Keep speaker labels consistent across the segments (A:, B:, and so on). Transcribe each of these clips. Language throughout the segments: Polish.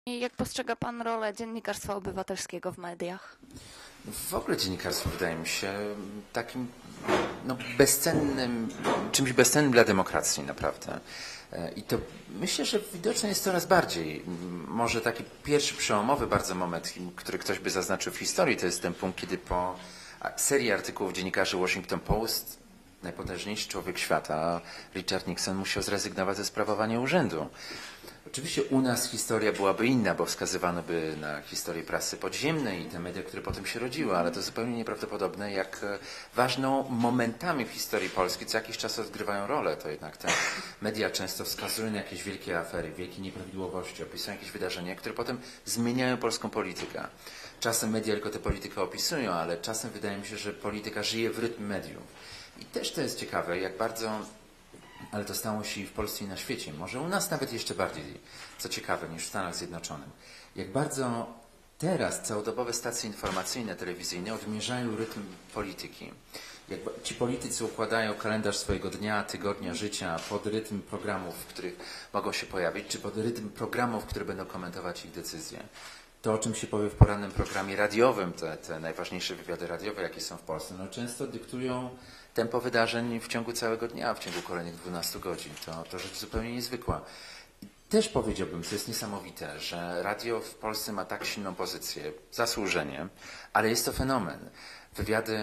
A: Jak postrzega Pan rolę dziennikarstwa obywatelskiego w mediach?
B: W ogóle dziennikarstwo wydaje mi się takim bezcennym, czymś bezcennym dla demokracji naprawdę. I to myślę, że widoczne jest coraz bardziej. Może taki pierwszy przełomowy bardzo moment, który ktoś by zaznaczył w historii, to jest ten punkt, kiedy po serii artykułów dziennikarzy Washington Post najpotężniejszy człowiek świata, Richard Nixon, musiał zrezygnować ze sprawowania urzędu. Oczywiście u nas historia byłaby inna, bo wskazywano by na historię prasy podziemnej i te media, które potem się rodziły, ale to zupełnie nieprawdopodobne, jak ważną momentami w historii Polski co jakiś czas odgrywają rolę. To jednak te media często wskazują na jakieś wielkie afery, wielkie nieprawidłowości, opisują jakieś wydarzenia, które potem zmieniają polską politykę. Czasem media tylko tę politykę opisują, ale czasem wydaje mi się, że polityka żyje w rytm mediów. I też to jest ciekawe, jak bardzo... Ale to stało się i w Polsce i na świecie. Może u nas nawet jeszcze bardziej, co ciekawe, niż w Stanach Zjednoczonych. Jak bardzo teraz całodobowe stacje informacyjne, telewizyjne odmierzają rytm polityki. Jak ci politycy układają kalendarz swojego dnia, tygodnia, życia pod rytm programów, w których mogą się pojawić, czy pod rytm programów, które będą komentować ich decyzje. To, o czym się powie w porannym programie radiowym, te najważniejsze wywiady radiowe, jakie są w Polsce, często dyktują tempo wydarzeń w ciągu całego dnia, w ciągu kolejnych 12 godzin. To rzecz zupełnie niezwykła. I też powiedziałbym, co jest niesamowite, że radio w Polsce ma tak silną pozycję, zasłużenie, ale jest to fenomen. Wywiady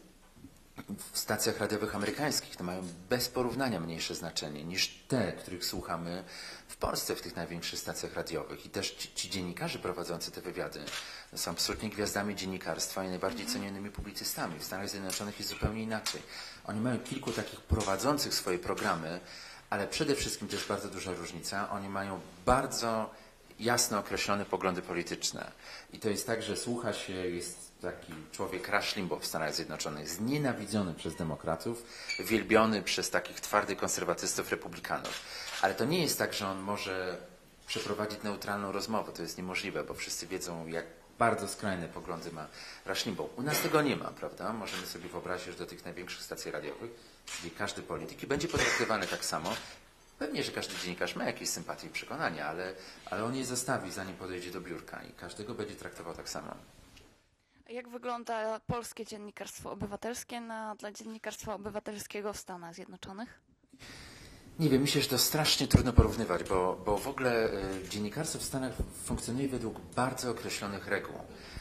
B: w stacjach radiowych amerykańskich to mają bez porównania mniejsze znaczenie niż te, których słuchamy w Polsce w tych największych stacjach radiowych. I też ci dziennikarze prowadzący te wywiady są absolutnie gwiazdami dziennikarstwa i najbardziej cenionymi publicystami. W Stanach Zjednoczonych jest zupełnie inaczej. Oni mają kilku takich prowadzących swoje programy, ale przede wszystkim to jest bardzo duża różnica. Oni mają bardzo jasno określone poglądy polityczne. I to jest tak, że słucha się, jest taki człowiek Rush Limbaugh w Stanach Zjednoczonych, znienawidzony przez demokratów, wielbiony przez takich twardych konserwatystów, republikanów. Ale to nie jest tak, że on może przeprowadzić neutralną rozmowę. To jest niemożliwe, bo wszyscy wiedzą, jak bardzo skrajne poglądy ma Rush Limbaugh. U nas tego nie ma, prawda? Możemy sobie wyobrazić, że do tych największych stacji radiowych, czyli każdy polityk, będzie potraktowany tak samo. Pewnie, że każdy dziennikarz ma jakieś sympatie i przekonania, ale on je zostawi, zanim podejdzie do biurka i każdego będzie traktował tak samo.
A: Jak wygląda polskie dziennikarstwo obywatelskie na tle dziennikarstwa obywatelskiego w Stanach Zjednoczonych?
B: Nie wiem, myślę, że to strasznie trudno porównywać, bo w ogóle dziennikarstwo w Stanach funkcjonuje według bardzo określonych reguł.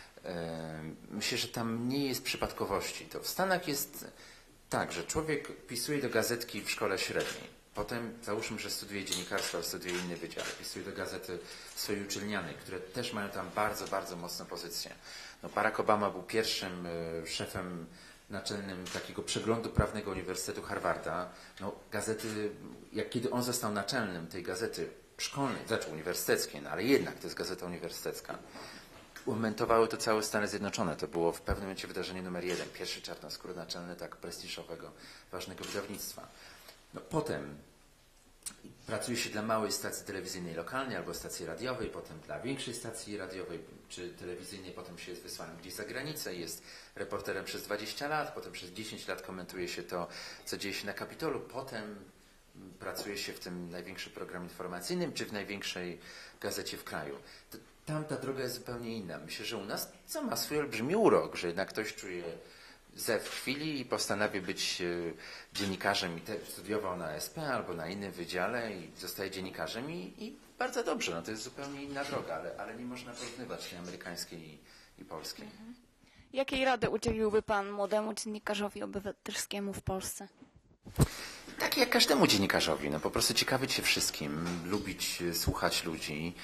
B: Myślę, że tam nie jest przypadkowości. To w Stanach jest tak, że człowiek pisuje do gazetki w szkole średniej. Potem załóżmy, że studiuje dziennikarstwo, ale studiuje inny wydział. Pisuje do gazety swojej uczelnianej, które też mają tam bardzo, bardzo mocną pozycję. Barack Obama był pierwszym szefem naczelnym takiego przeglądu prawnego Uniwersytetu Harvarda. Gazety, kiedy on został naczelnym tej gazety szkolnej, znaczy uniwersyteckiej, ale jednak to jest gazeta uniwersytecka, umomentowały to całe Stany Zjednoczone. To było w pewnym momencie wydarzenie numer 1. Pierwszy czarnoskóry naczelny tak prestiżowego, ważnego wydawnictwa. Potem pracuje się dla małej stacji telewizyjnej lokalnej albo stacji radiowej, potem dla większej stacji radiowej czy telewizyjnej, potem się jest wysłanym gdzieś za granicę, jest reporterem przez 20 lat, potem przez 10 lat komentuje się to, co dzieje się na Kapitolu, potem pracuje się w tym największym programie informacyjnym czy w największej gazecie w kraju. Tam ta droga jest zupełnie inna. Myślę, że u nas co ma swój olbrzymi urok, że jednak ktoś czuje zew chwili i postanawia być dziennikarzem i studiował na SP albo na innym wydziale i zostaje dziennikarzem i bardzo dobrze, to jest zupełnie inna droga, ale nie można porównywać tej amerykańskiej i polskiej.
A: Jakiej rady udzieliłby Pan młodemu dziennikarzowi obywatelskiemu w Polsce?
B: Tak jak każdemu dziennikarzowi, po prostu ciekawić się wszystkim, lubić słuchać ludzi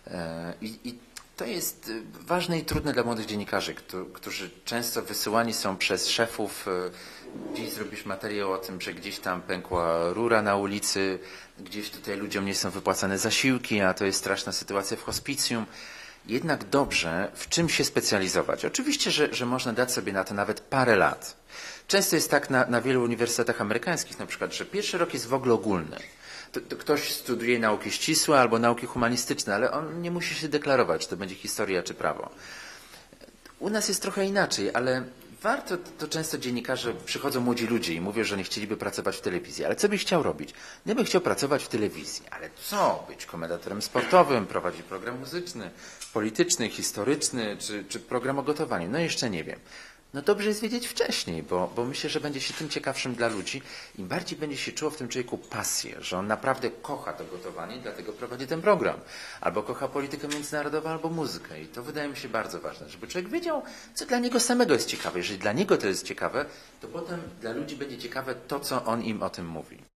B: i to jest ważne i trudne dla młodych dziennikarzy, którzy często wysyłani są przez szefów. Dziś zrobisz materiał o tym, że gdzieś tam pękła rura na ulicy, gdzieś tutaj ludziom nie są wypłacane zasiłki, a to jest straszna sytuacja w hospicjum. Jednak dobrze w czym się specjalizować. Oczywiście, że można dać sobie na to nawet parę lat. Często jest tak na wielu uniwersytetach amerykańskich na przykład, że pierwszy rok jest w ogóle ogólny. To ktoś studiuje nauki ścisłe albo nauki humanistyczne, ale on nie musi się deklarować, czy to będzie historia czy prawo. U nas jest trochę inaczej, ale warto, to często dziennikarze, przychodzą młodzi ludzie i mówią, że nie chcieliby pracować w telewizji. Ale co byś chciał robić? Ja bym chciał pracować w telewizji. Ale co? Być komentatorem sportowym, prowadzić program muzyczny, polityczny, historyczny, czy program o gotowaniu? No jeszcze nie wiem. No dobrze jest wiedzieć wcześniej, bo myślę, że będzie się tym ciekawszym dla ludzi. Im bardziej będzie się czuło w tym człowieku pasję, że on naprawdę kocha to gotowanie i dlatego prowadzi ten program. Albo kocha politykę międzynarodową, albo muzykę. I to wydaje mi się bardzo ważne, żeby człowiek wiedział, co dla niego samego jest ciekawe. Jeżeli dla niego to jest ciekawe, to potem dla ludzi będzie ciekawe to, co on im o tym mówi.